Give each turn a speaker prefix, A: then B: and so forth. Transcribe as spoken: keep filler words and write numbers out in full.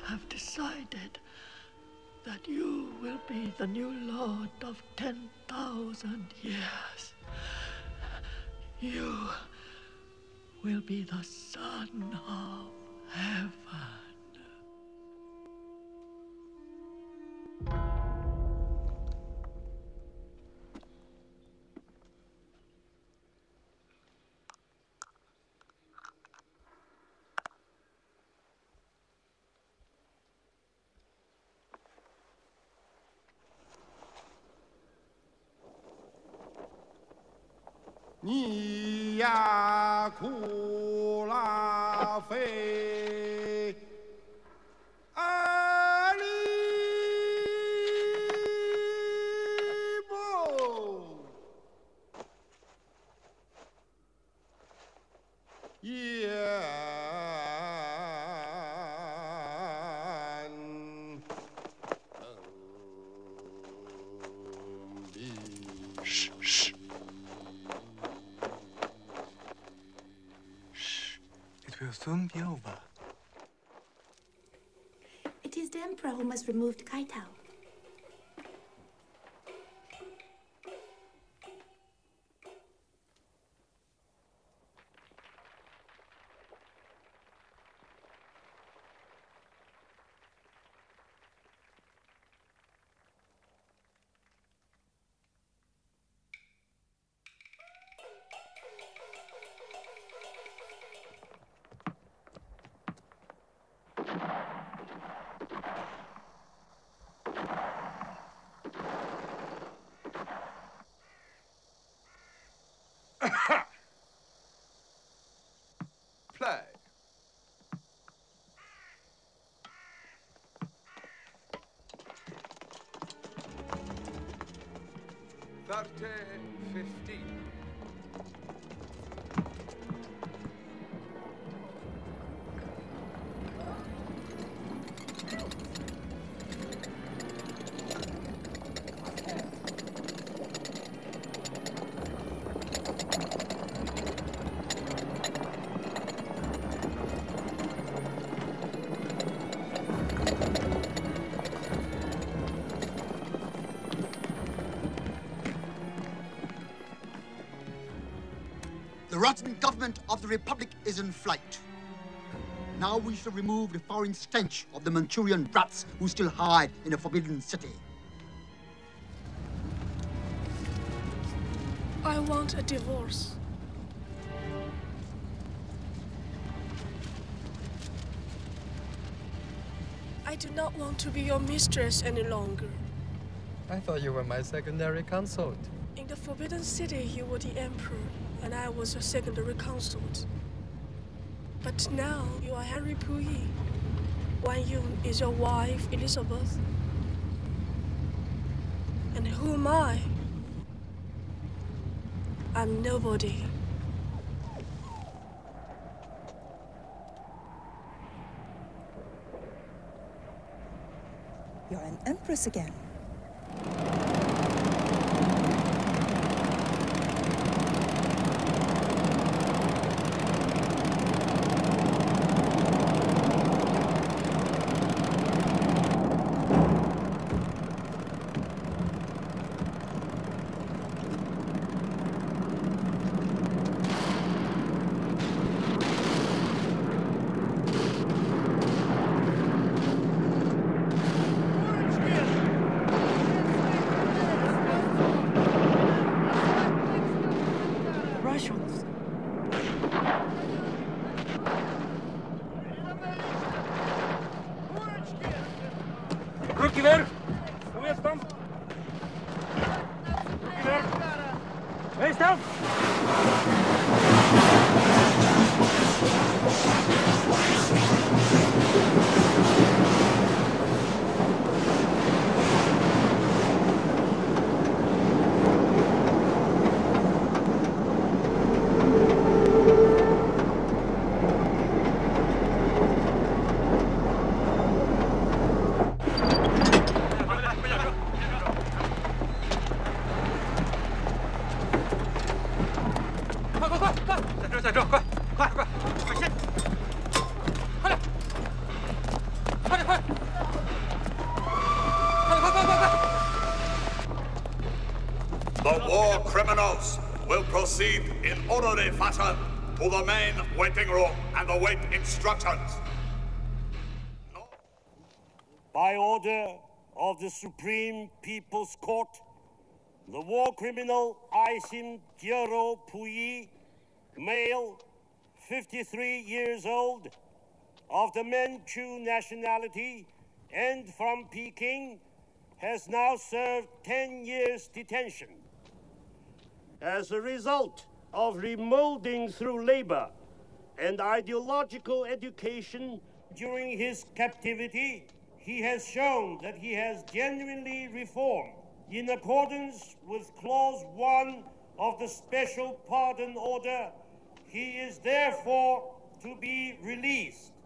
A: have decided that you will be the new lord of ten thousand years. You will be the son of heaven.
B: 你呀，苦拉菲，阿里不，燕比。
A: 嘘嘘。 It will soon be over.
C: It is the Emperor who must remove the Kaitao.
B: Play. Thirty, fifteen.
D: The rotten government of the Republic is in flight. Now we shall remove the foreign stench of the Manchurian brats who still hide in the Forbidden City.
E: I want a divorce. I do not want to be your mistress any longer.
F: I thought you were my secondary consort.
E: In the Forbidden City, you were the Emperor, and I was your secondary consort. But now, you are Henry Puyi. Wan Yun is your wife, Elizabeth. And who am I? I'm nobody.
G: You're an empress again.
H: Руки вверх! По местам! Руки вверх! Эй, стоп!
G: criminals will proceed in orderly fashion to the main waiting room and await instructions. No.
I: By order of the Supreme People's Court, the war criminal Aisin Gyero Puyi, male, fifty-three years old, of the Manchu nationality and from Peking, has now served ten years detention. As a result of remolding through labor and ideological education during his captivity, he has shown that he has genuinely reformed. In accordance with Clause one of the Special Pardon Order, he is therefore to be released.